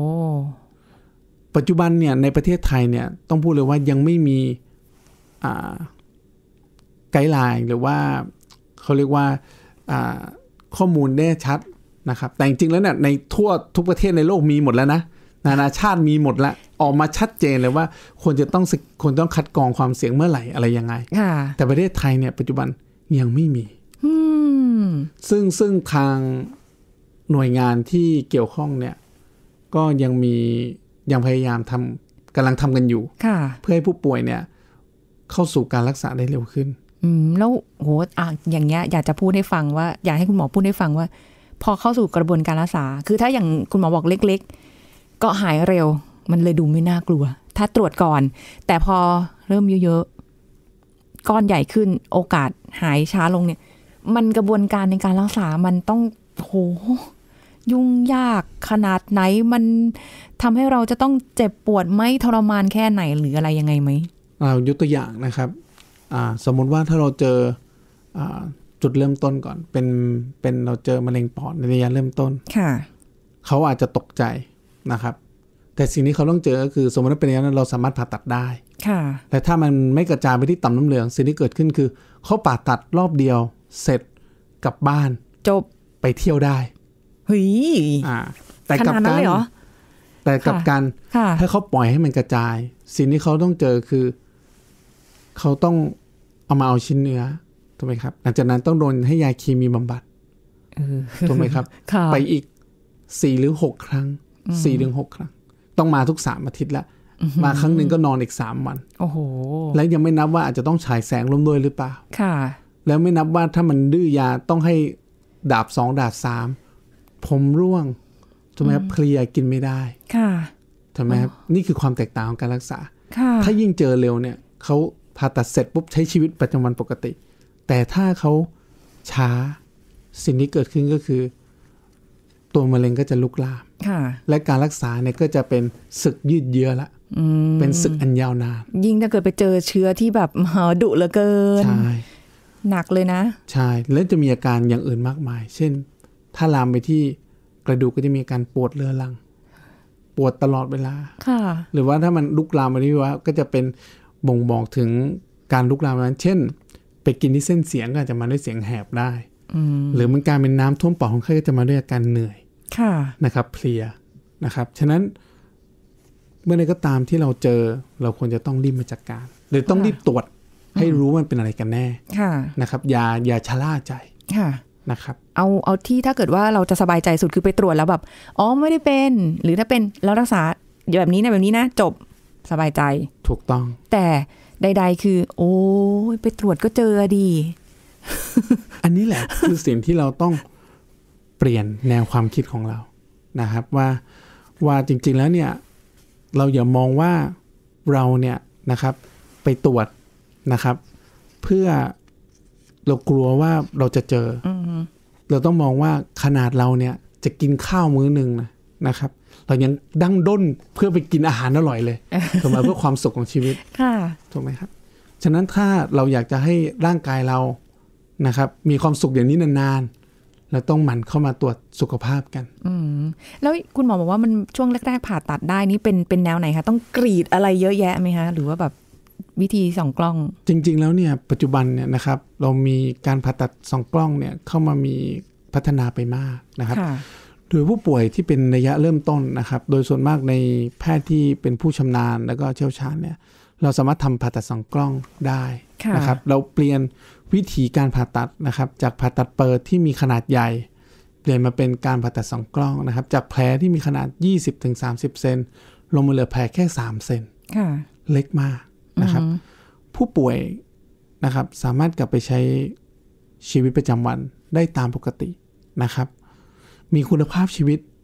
ปัจจุบันเนี่ยในประเทศไทยเนี่ยต้องพูดเลยว่ายังไม่มีอ่าไกด์ไลน์หรือว่าเขาเรียกว่าอ่าข้อมูลแน่ชัดนะครับแต่จริงๆแล้วเนี่ยในทั่วทุกประเทศในโลกมีหมดแล้วนะนานาชาติมีหมดแล้วออกมาชัดเจนเลยว่าควรจะต้องควรต้องคัดกรองความเสี่ยงเมื่อไหร่อะไรยังไงแต่ประเทศไทยเนี่ยปัจจุบันยังไม่มีซึ่งซึ่งทางหน่วยงานที่เกี่ยวข้องเนี่ยก็ยังมียังพยายามทำกำลังทำกันอยู่เพื่อให้ผู้ป่วยเนี่ยเข้าสู่การรักษาได้เร็วขึ้นอืมแล้วโหอ่ะอย่างเงี้ยอยากจะพูดให้ฟังว่าอยากให้คุณหมอพูดให้ฟังว่าพอเข้าสู่กระบวนการรักษาคือถ้าอย่างคุณหมอบอกเล็กๆก็หายเร็วมันเลยดูไม่น่ากลัวถ้าตรวจก่อนแต่พอเริ่มเยอะๆก้อนใหญ่ขึ้นโอกาสหายช้าลงเนี่ยมันกระบวนการในการรักษามันต้องโหยุ่งยากขนาดไหนมันทำให้เราจะต้องเจ็บปวดไหมทรมานแค่ไหนหรืออะไรยังไงไหมเรายกตัวอย่างนะครับสมมติว่าถ้าเราเจอจุดเริ่มต้นก่อนเป็นเป็นเราเจอมะเร็งปอดในระยะเริ่มต้นเขาอาจจะตกใจนะครับแต่สิ่งที่เขาต้องเจอก็คือสมมติว่าเป็นอย่างนั้นเราสามารถผ่าตัดได้แต่ถ้ามันไม่กระจายไปที่ต่อมน้ำเหลืองสิ่งที่เกิดขึ้นคือเขาผ่าตัดรอบเดียวเสร็จกลับบ้านจบไปเที่ยวได้เฮ้ยอ่าแต่กับการแต่กับการถ้าเขาปล่อยให้มันกระจายสิ่งที่เขาต้องเจอคือเขาต้องเอามาเอาชิ้นเนื้อถูกไหมครับหลังจากนั้นต้องโดนให้ยาเคมีบำบัดถูกไหมครับไปอีกสี่หรือหกครั้งสี่ถึงหกครั้งต้องมาทุกสามอาทิตย์ละมาครั้งหนึ่งก็นอนอีกสามวันโอ้โหแล้วยังไม่นับว่าอาจจะต้องฉายแสงร่วมด้วยหรือเปล่าค่ะแล้วไม่นับว่าถ้ามันดื้อยาต้องให้ดาบสองดาบสามผมร่วงถูกไหมครับเพลียกินไม่ได้ค่ะถูกไหมครับนี่คือความแตกต่างของการรักษาถ้ายิ่งเจอเร็วเนี่ยเขาผ่าตัดเสร็จปุ๊บใช้ชีวิตประจำวันปกติแต่ถ้าเขาช้าสิ่งที่เกิดขึ้นก็คือตัวมะเร็งก็จะลุกลามและการรักษาเนี่ยก็จะเป็นศึกยืดเยื้อละเป็นศึกอันยาวนานยิ่งถ้าเกิดไปเจอเชื้อที่แบบดุเหลือเกินใช่หนักเลยนะใช่แล้วจะมีอาการอย่างอื่นมากมายเช่นถ้าลามไปที่กระดูกก็จะมีอาการปวดเรื้อรังปวดตลอดเวลาค่ะหรือว่าถ้ามันลุกลามไปที่ว่าก็จะเป็นบ่งบอกถึงการลุกลามนั้นเช่นไปกินที่เส้นเสียงก็อาจจะมาด้วยเสียงแหบได้หรือมันการเป็นน้ำท่วมปอดของใครก็จะมาด้วยอาการเหนื่อยนะครับเพลียนะครับฉะนั้นเมื่อใดก็ตามที่เราเจอเราควรจะต้องรีบมาจัดการหรือต้องรีบตรวจให้รู้มันเป็นอะไรกันแน่นะครับอย่าอย่าชะล่าใจนะครับเอาเอาที่ถ้าเกิดว่าเราจะสบายใจสุดคือไปตรวจแล้วแบบอ๋อไม่ได้เป็นหรือถ้าเป็นแล้วรักษาแบบนี้นะแบบนี้นะจบสบายใจถูกต้องแต่ใดๆคือโอ้ยไปตรวจก็เจอดีอันนี้แหละ คือสิ่งที่เราต้องเปลี่ยนแนวความคิดของเรานะครับว่าว่าจริงๆแล้วเนี่ยเราอย่ามองว่าเราเนี่ยนะครับไปตรวจนะครับเพื่อเรากลัวว่าเราจะเจอ mm-hmm. เราต้องมองว่าขนาดเราเนี่ยจะกินข้าวมื้อนึงนะนะครับเรายังดั้งด้นเพื่อไปกินอาหารอร่อยเลย ถูกไหมเพื่อความสุขของชีวิตถูกไหมครับฉะนั้นถ้าเราอยากจะให้ร่างกายเรานะครับมีความสุขอย่างนี้นานๆเราต้องหมั่นเข้ามาตรวจสุขภาพกันอืมแล้วคุณหมอบอกว่ามันช่วงแรกๆผ่าตัดได้นี่เป็นเป็นแนวไหนคะต้องกรีดอะไรเยอะแยะไหมคะหรือว่าแบบวิธีส่องกล้องจริงๆแล้วเนี่ยปัจจุบันเนี่ยนะครับเรามีการผ่าตัดส่องกล้องเนี่ยเข้ามามีพัฒนาไปมากนะครับโดยผู้ป่วยที่เป็นระยะเริ่มต้นนะครับโดยส่วนมากในแพทย์ที่เป็นผู้ชำนาญแล้วก็เชี่ยวชาญเนี่ยเราสามารถทำผ่าตัดส่องกล้องได้นะครับเราเปลี่ยนวิธีการผ่าตัดนะครับจากผ่าตัดเปิดที่มีขนาดใหญ่เปลี่ยนมาเป็นการผ่าตัดส่องกล้องนะครับจากแผลที่มีขนาด ยี่สิบถึงสามสิบ เซนลงมาเหลือแผลแค่สามเซนเล็กมากนะครับผู้ป่วยนะครับสามารถกลับไปใช้ชีวิตประจำวันได้ตามปกตินะครับมีคุณภาพชีวิต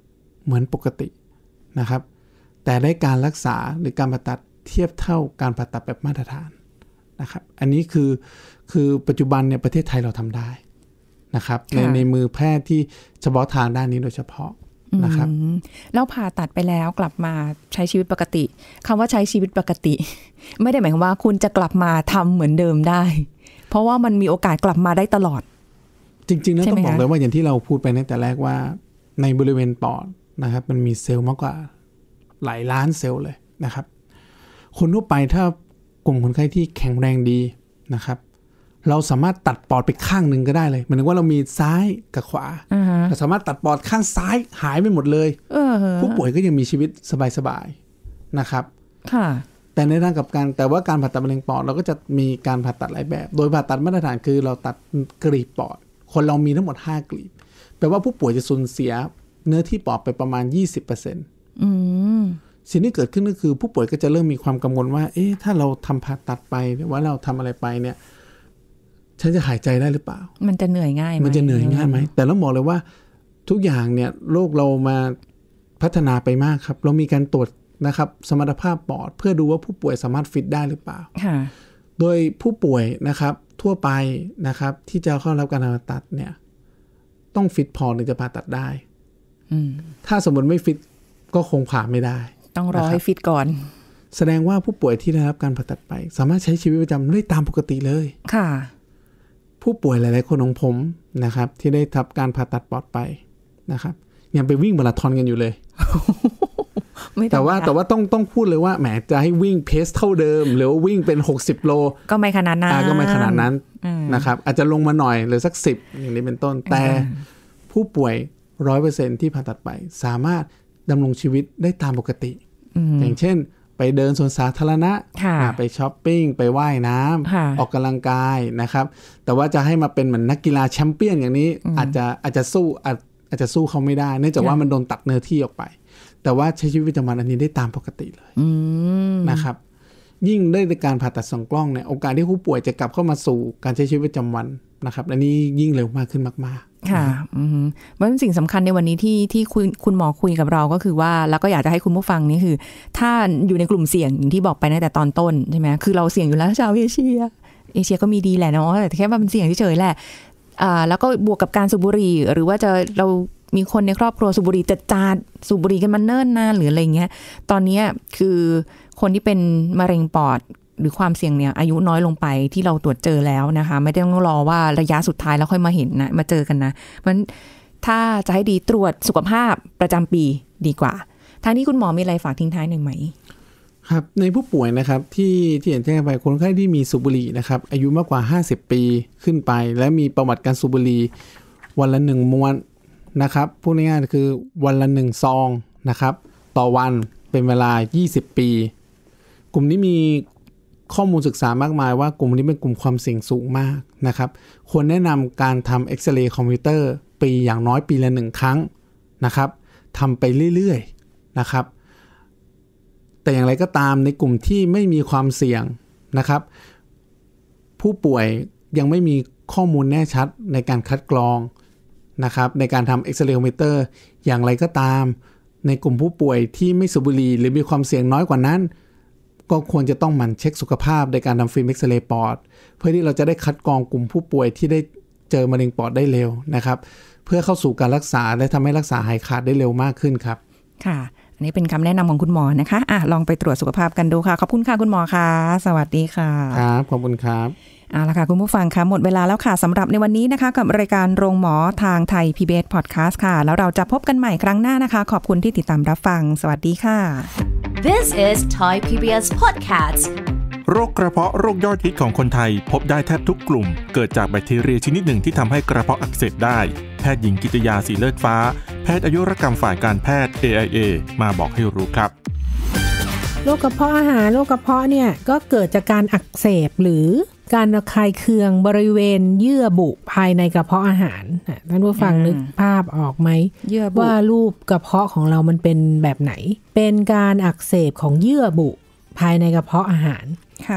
เหมือนปกตินะครับแต่ได้การรักษาหรือการผ่าตัดเทียบเท่าการผ่าตัดแบบมาตรฐานนะครับอันนี้คือคือปัจจุบันเนี่ยประเทศไทยเราทำได้นะครับในในมือแพทย์ที่เฉพาะทางด้านนี้โดยเฉพาะนะครับแล้วผ่าตัดไปแล้วกลับมาใช้ชีวิตปกติคำว่าใช้ชีวิตปกติไม่ได้หมายความว่าคุณจะกลับมาทำเหมือนเดิมได้เพราะว่ามันมีโอกาสกลับมาได้ตลอดจริงๆแล้วต้องบอกเลยว่าอย่างที่เราพูดไปในแต่แรกว่าในบริเวณปอดนะครับมันมีเซลล์มากกว่าหลายล้านเซลล์เลยนะครับคนทั่วไปถ้ากลุ่มคนไข้ที่แข็งแรงดีนะครับเราสามารถตัดปอดไปข้างหนึ่งก็ได้เลยหมายถึงว่าเรามีซ้ายกับขวา uh-huh. เราสามารถตัดปอดข้างซ้ายหายไปหมดเลย uh-huh. ผู้ป่วยก็ยังมีชีวิตสบายๆนะครับ uh-huh. แต่ในทางกลับกันแต่ว่าการผ่าตัดมะเร็งปอดเราก็จะมีการผ่าตัดหลายแบบโดยผ่าตัดมาตรฐานคือเราตัดกลีบปอดคนเรามีทั้งหมดห้ากลีบแปลว่าผู้ป่วยจะสูญเสียเนื้อที่ปอดไปประมาณ ยี่สิบเปอร์เซ็นต์ อืมสิ่งที่เกิดขึ้นก็คือผู้ป่วยก็จะเริ่มมีความกังวลว่าเอ๊ะถ้าเราทำผ่าตัดไปหรือว่าเราทำอะไรไปเนี่ยฉันจะหายใจได้หรือเปล่ามันจะเหนื่อยง่ายไหมมันจะเหนื่อยง่ายไหมแต่ต้องบอกเลยว่าทุกอย่างเนี่ยโลกเรามาพัฒนาไปมากครับเรามีการตรวจนะครับสมรรถภาพปอดเพื่อดูว่าผู้ป่วยสามารถฟิตได้หรือเปล่าโดยผู้ป่วยนะครับทั่วไปนะครับที่จะเข้ารับการผ่าตัดเนี่ยต้องฟิตพอถึงจะผ่าตัดได้ถ้าสมมติไม่ฟิตก็คงผ่าไม่ได้ต้องรอให้ฟิตก่อนแสดงว่าผู้ป่วยที่ได้รับการผ่าตัดไปสามารถใช้ชีวิตประจำวันได้ตามปกติเลยค่ะผู้ป่วยหลายๆคนของผมนะครับที่ได้รับการผ่าตัดปอดไปนะครับยังไปวิ่งมาราธอนกันอยู่เลย แต่ว่าแต่ว่าต้องต้องพูดเลยว่าแหมจะให้วิ่งเพสเท่าเดิมหรือว่าวิ่งเป็นหกสิบโลก็ไม่ขนาดนั้นก็ไม่ขนาดนั้นนะครับอาจจะลงมาหน่อยหรือสักสิบอย่างนี้เป็นต้นแต่ผู้ป่วย ร้อยเปอร์เซ็นต์ ที่ผ่าตัดไปสามารถดำรงชีวิตได้ตามปกติอย่างเช่นไปเดินสวนสาธารณะไปช้อปปิ้งไปว่ายน้ำออกกำลังกายนะครับแต่ว่าจะให้มาเป็นเหมือนนักกีฬาแชมเปี้ยนอย่างนี้อาจจะอาจจะสู้อาจอาจจะสู้เขาไม่ได้เนื่องจากว่ามันโดนตัดเนื้อที่ออกไปแต่ว่าใช้ชีวิตประจำวันอันนี้ได้ตามปกติเลยนะครับยิ่งได้ในการผ่าตัดสองกล้องเนี่ยโอกาสที่ผู้ป่วยจะกลับเข้ามาสู่การใช้ชีวิตประจำวันนะครับอันนี้ยิ่งเร็วมากขึ้นมากๆค่ะเพราะสิ่งสำคัญในวันนี้ที่ที่คุณคุณหมอคุยกับเราก็คือว่าแล้วก็อยากจะให้คุณผู้ฟังนี่คือถ้าอยู่ในกลุ่มเสี่ยงอย่างที่บอกไปตั้งแต่ตอนต้นใช่ไหมคือเราเสี่ยงอยู่แล้วชาวเอเชียเอเชียก็มีดีแหละเนาะแต่แค่ว่ามันเสี่ยงเฉยๆแหละอ่าแล้วก็บวกกับการสูบบุหรี่หรือว่าจะเรามีคนในครอบครัวสูบบุหรี่จัดจานสูบบุหรี่กันมาเนิ่นนานหรืออะไรเงี้ยตอนนี้คือคนที่เป็นมะเร็งปอดหรือความเสี่ยงเนี่ยอายุน้อยลงไปที่เราตรวจเจอแล้วนะคะไม่ต้องรอว่าระยะสุดท้ายแล้วค่อยมาเห็นนะมาเจอกันนะเพราะฉะนั้นถ้าจะให้ดีตรวจสุขภาพประจำปีดีกว่าทางนี้คุณหมอมีอะไรฝากทิ้งท้ายหนึ่งไหมครับในผู้ป่วยนะครับที่ที่เห็นแจ้งไปคนไข้ที่มีสูบบุหรี่นะครับอายุมากกว่าห้าสิบปีขึ้นไปและมีประวัติการสูบบุหรี่วันละหนึ่งมวนนะครับพูดง่ายๆคือวันละหนึ่งซองนะครับต่อวันเป็นเวลายี่สิบปีกลุ่มนี้มีข้อมูลศึกษามากมายว่ากลุ่มนี้เป็นกลุ่มความเสี่ยงสูงมากนะครับควรแนะนำการทำเอ็กซเรย์คอมพิวเตอร์ปีอย่างน้อยปีละหนึ่งครั้งนะครับทำไปเรื่อยๆนะครับแต่อย่างไรก็ตามในกลุ่มที่ไม่มีความเสี่ยงนะครับผู้ป่วยยังไม่มีข้อมูลแน่ชัดในการคัดกรองนะครับในการทำเอ็กซเรย์คอมพิวเตอร์อย่างไรก็ตามในกลุ่มผู้ป่วยที่ไม่สูบบุหรี่หรือมีความเสี่ยงน้อยกว่านั้นก็ควรจะต้องหมั่นเช็คสุขภาพในการทำฟิล์มเอ็กซเรย์ปอดเพื่อที่เราจะได้คัดกรองกลุ่มผู้ป่วยที่ได้เจอมะเร็งปอดได้เร็วนะครับเพื่อเข้าสู่การรักษาและทำให้รักษาหายขาดได้เร็วมากขึ้นครับค่ะอันนี้เป็นคำแนะนำของคุณหมอนะคะอ่ะลองไปตรวจสุขภาพกันดูค่ะขอบคุณค่ะคุณหมอค่ะสวัสดีค่ะครับขอบคุณครับเอาละค่ะคุณผู้ฟังคะหมดเวลาแล้วค่ะสำหรับในวันนี้นะคะกับรายการโรงหมอทางไทย พี บี เอส Podcast ค่ะแล้วเราจะพบกันใหม่ครั้งหน้านะคะขอบคุณที่ติดตามรับฟังสวัสดีค่ะ This is Thai พี บี เอส Podcast โรคกระเพาะโรคยอดฮิตของคนไทยพบได้แทบทุกกลุ่มเกิดจากแบคทีเรียชนิดหนึ่งที่ทำให้กระเพาะอักเสบได้แพทย์หญิงกิตยาสีเลิศฟ้าแพทย์อายุรกรรมฝ่ายการแพทย์ เอ ไอ เอ มาบอกให้รู้ครับโรคกระเพาะอาหารโรคกระเพาะเนี่ยก็เกิดจากการอักเสบหรือการระคายเคืองบริเวณเยื่อบุภายในกระเพาะอาหารท่านผู้ฟังนึกภาพออกไหมว่ารูปกระเพาะของเรามันเป็นแบบไหนเป็นการอักเสบของเยื่อบุภายในกระเพาะอาหารนะ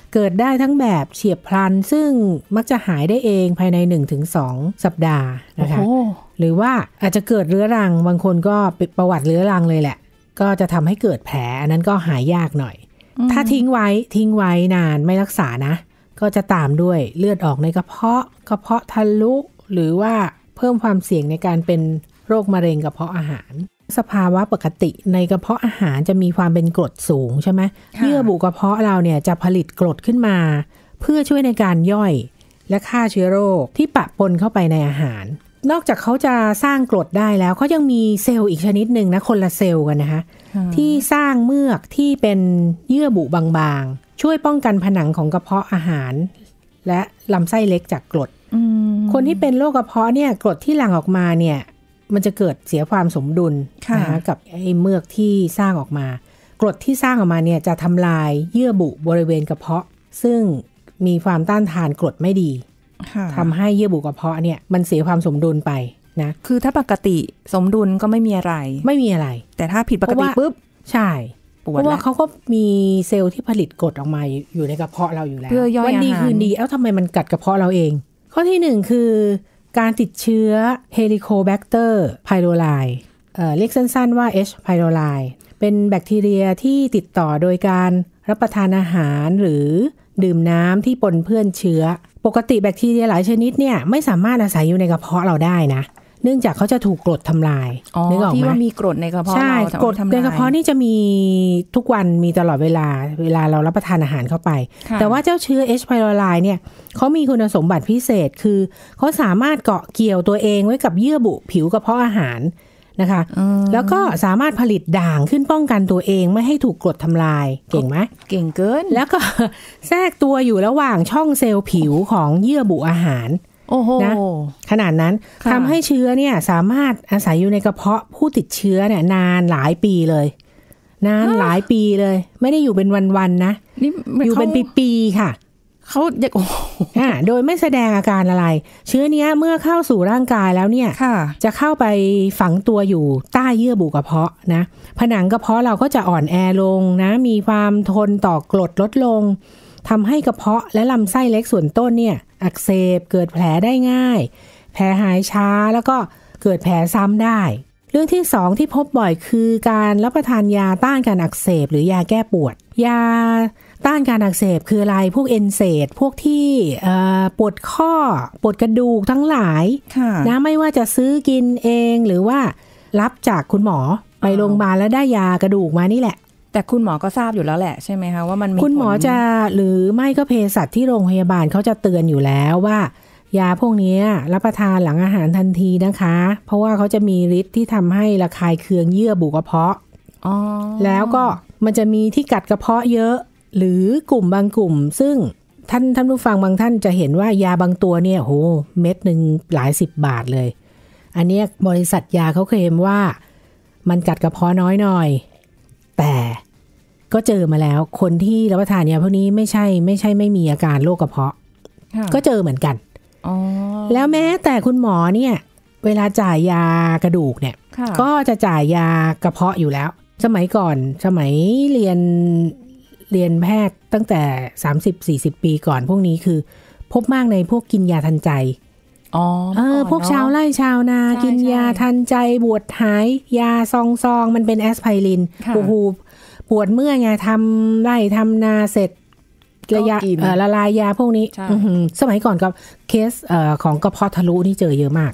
เกิดได้ทั้งแบบเฉียบพลันซึ่งมักจะหายได้เองภายใน หนึ่งถึงสอง สัปดาห์นะคะหรือว่าอาจจะเกิดเรื้อรังบางคนก็เป็นประวัติเรื้อรังเลยแหละก็จะทำให้เกิดแผลอันนั้นก็หายยากหน่อยถ้าทิ้งไว้ทิ้งไว้นานไม่รักษานะก็จะตามด้วยเลือดออกในกระเพาะกระเพาะทะลุหรือว่าเพิ่มความเสี่ยงในการเป็นโรคมะเร็งกระเพาะอาหารสภาวะปกติในกระเพาะอาหารจะมีความเป็นกรดสูงใช่ไหมเยื่อบุกระเพาะเราเนี่ยจะผลิตกรดขึ้นมาเพื่อช่วยในการย่อยและฆ่าเชื้อโรคที่ปะปนเข้าไปในอาหารนอกจากเขาจะสร้างกรดได้แล้วเขายังมีเซลล์อีกชนิดหนึ่งนะคนละเซลล์กันนะคะที่สร้างเมือกที่เป็นเยื่อบุบางๆช่วยป้องกันผนังของกระเพาะอาหารและลำไส้เล็กจากกรดคนที่เป็นโรคกระเพาะเนี่ยกรดที่หลั่งออกมาเนี่ยมันจะเกิดเสียความสมดุลนะคะกับไอ้เมือกที่สร้างออกมากรดที่สร้างออกมาเนี่ยจะทำลายเยื่อบุบริเวณกระเพาะซึ่งมีความต้านทานกรดไม่ดีทำให้เยื่อบุกระเพาะเนี่ยมันเสียความสมดุลไปนะคือถ้าปกติสมดุลก็ไม่มีอะไรไม่มีอะไรแต่ถ้าผิดปกติปุ๊บใช่เพราะว่าเขาก็มีเซลล์ที่ผลิตกรดออกมาอยู่ในกระเพาะเราอยู่แล้ววันดีคืนดีเอ้าทำไมมันกัดกระเพาะเราเองข้อที่หนึ่งคือการติดเชื้อ Helicobacter pylori เอ่อเรียกสั้นๆว่า H. pylori เป็นแบคทีเรียที่ติดต่อโดยการรับประทานอาหารหรือดื่มน้ำที่ปนเปื้อนเชื้อปกติแบคทีเรียหลายชนิดเนี่ยไม่สามารถอาศัยอยู่ในกระเพาะเราได้นะเนื่องจากเขาจะถูกกรดทำลายนึกออกไหมที่ว่ามีกรดในกระเพาะใช่กรดในกระเพาะนี่จะมีทุกวันมีตลอดเวลาเวลาเรารับประทานอาหารเข้าไปแต่ว่าเจ้าเชื้อ H. pylori เนี่ยเขามีคุณสมบัติพิเศษคือเขาสามารถเกาะเกี่ยวตัวเองไว้กับเยื่อบุผิวกระเพาะอาหารนะคะแล้วก็สามารถผลิตด่างขึ้นป้องกันตัวเองไม่ให้ถูกกรดทำลายเก่งไหมเก่งเกินแล้วก็แทรกตัวอยู่ระหว่างช่องเซลล์ผิวของเยื่อบุอาหารโอ้โหนะขนาดนั้นทำให้เชื้อเนี่ยสามารถอาศัยอยู่ในกระเพาะผู้ติดเชื้อเนี่ยนานหลายปีเลยนานหลายปีเลยไม่ได้อยู่เป็นวันๆนะอยู่เป็นปีๆค่ะเขาเด็กโอ้อ่าโดยไม่แสดงอาการอะไรเชื้อเนี้ยเมื่อเข้าสู่ร่างกายแล้วเนี่ยจะเข้าไปฝังตัวอยู่ใต้เยื่อบุกระเพาะนะผนังกระเพาะเราก็จะอ่อนแอลงนะมีความทนต่อกรดลดลงทำให้กระเพาะและลำไส้เล็กส่วนต้นเนี่ยอักเสบเกิดแผลได้ง่ายแผลหายช้าแล้วก็เกิดแผลซ้ำได้เรื่องที่สองที่พบบ่อยคือการรับประทานยาต้านการอักเสบหรือยาแก้ปวดยาต้านการอักเสบคืออะไรพวกเอนเซดพวกที่ปวดข้อปวดกระดูกทั้งหลายนะไม่ว่าจะซื้อกินเองหรือว่ารับจากคุณหมอไปโรงพยาบาลแล้วได้ยากระดูกมานี่แหละแต่คุณหมอก็ทราบอยู่แล้วแหละใช่ไหมคะว่ามันมีคุณหมอจะหรือไม่ก็เภสัชที่โรงพยาบาลเขาจะเตือนอยู่แล้วว่ายาพวกนี้รับประทานหลังอาหารทันทีนะคะเพราะว่าเขาจะมีฤทธิ์ที่ทำให้ระคายเคืองเยื่อบุกระเพาะแล้วก็มันจะมีที่กัดกระเพาะเยอะหรือกลุ่มบางกลุ่มซึ่งท่านท่านผู้ฟังบางท่านจะเห็นว่ายาบางตัวเนี่ยโหเม็ดหนึ่งหลายสิบบาทเลยอันนี้บริษัทยาเขาเคลมว่ามันกัดกระเพาะน้อยหน่อยแต่ก็เจอมาแล้วคนที่รับประทานยาพวกนี้ไม่ใช่ไม่ใช่ไม่มีอาการโรคกระเพาะก็เจอเหมือนกันแล้วแม้แต่คุณหมอเนี่ยเวลาจ่ายยากระดูกเนี่ยก็จะจ่ายยากระเพาะอยู่แล้วสมัยก่อนสมัยเรียนเรียนแพทย์ตั้งแต่ สามสิบถึงสี่สิบ ปีก่อนพวกนี้คือพบมากในพวกกินยาทันใจอ๋อเออพวกชาวไร่ชาวนากินยาทันใจปวดหายยาซองซองมันเป็นแอสไพรินโอ้โหปวดเมื่อยไงทำไร่ทำนาเสร็จระยะละลายยาพวกนี้สมัยก่อนกับเคสของกระเพาะทะลุนี่เจอเยอะมาก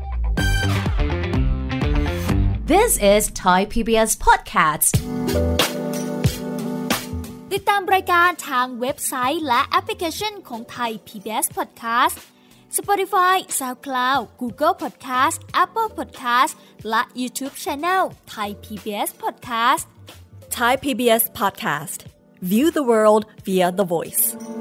This is Thai พี บี เอส Podcast ติดตามรายการทางเว็บไซต์และแอปพลิเคชันของ Thai พี บี เอส Podcast Spotify, SoundCloud, Google Podcast, Apple Podcast และ YouTube Channel Thai พี บี เอส Podcast Thai พี บี เอส Podcast View the world via the voice